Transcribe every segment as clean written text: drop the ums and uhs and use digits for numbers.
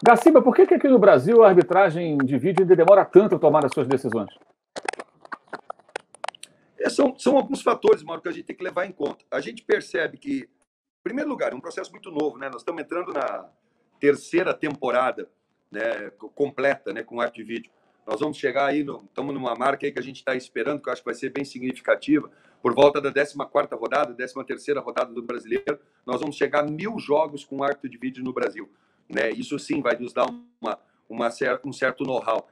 Gaciba, por que aqui no Brasil a arbitragem de vídeo ainda demora tanto a tomar as suas decisões? São alguns fatores, Mauro, que a gente tem que levar em conta. A gente percebe que, em primeiro lugar, é um processo muito novo, né? Nós estamos entrando na terceira temporada, né, completa, né, com arte e vídeo. Nós vamos chegar aí, estamos numa marca aí que a gente está esperando, que eu acho que vai ser bem significativa, por volta da 14ª rodada, 13ª rodada do Brasileiro, nós vamos chegar a 1.000 jogos com arte de vídeo no Brasil. Né? Isso sim vai nos dar um certo know-how.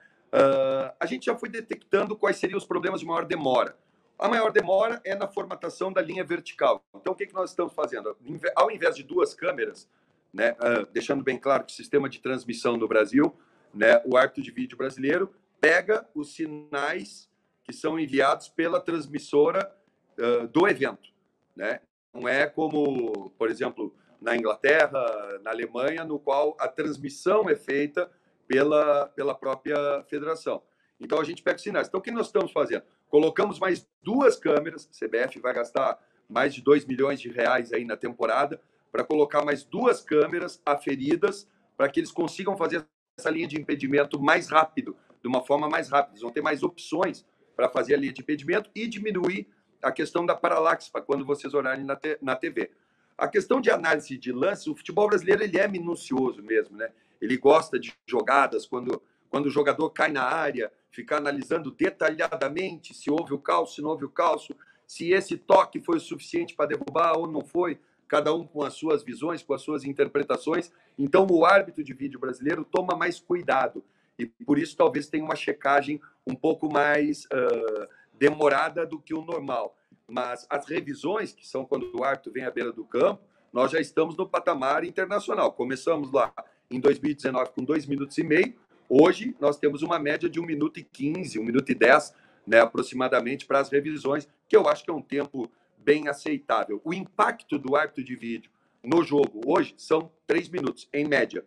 A gente já foi detectando quais seriam os problemas de maior demora. A maior demora é na formatação da linha vertical. Então, o que nós estamos fazendo? Ao invés de duas câmeras, né, deixando bem claro que o sistema de transmissão no Brasil, né, o árbitro de vídeo brasileiro pega os sinais que são enviados pela transmissora do evento. Né? Não é como, por exemplo, na Inglaterra, na Alemanha, no qual a transmissão é feita pela própria federação. Então, a gente pega os sinais. Então, o que nós estamos fazendo? Colocamos mais duas câmeras, a CBF vai gastar mais de 2 milhões de reais aí na temporada, para colocar mais duas câmeras aferidas, para que eles consigam fazer essa linha de impedimento mais rápido, de uma forma mais rápida. Eles vão ter mais opções para fazer a linha de impedimento e diminuir a questão da paralaxe, para quando vocês olharem na TV. A questão de análise de lance, o futebol brasileiro ele é minucioso mesmo, né? Ele gosta de jogadas, quando o jogador cai na área, ficar analisando detalhadamente se houve o calço, se não houve o calço, se esse toque foi o suficiente para derrubar ou não foi, cada um com as suas visões, com as suas interpretações. Então, o árbitro de vídeo brasileiro toma mais cuidado e, por isso, talvez tenha uma checagem um pouco mais demorada do que o normal. Mas as revisões, que são quando o árbitro vem à beira do campo, nós já estamos no patamar internacional. Começamos lá em 2019 com 2 minutos e meio. Hoje, nós temos uma média de 1 minuto e 15, 1 minuto e 10, né, aproximadamente, para as revisões, que eu acho que é um tempo bem aceitável. O impacto do árbitro de vídeo no jogo hoje são 3 minutos, em média.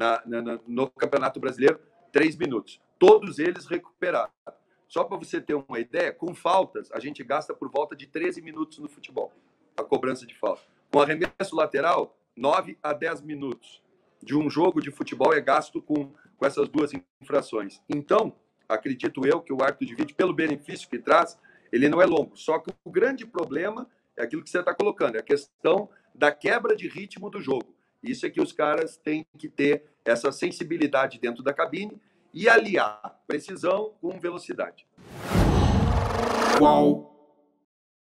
No Campeonato Brasileiro, 3 minutos. Todos eles recuperados. Só para você ter uma ideia, com faltas, a gente gasta por volta de 13 minutos no futebol, a cobrança de falta. Com arremesso lateral, 9 a 10 minutos de um jogo de futebol é gasto com essas duas infrações. Então, acredito eu que o árbitro de vídeo, pelo benefício que traz, ele não é longo. Só que o grande problema é aquilo que você está colocando, é a questão da quebra de ritmo do jogo. Isso é que os caras têm que ter essa sensibilidade dentro da cabine e aliar precisão com velocidade. Qual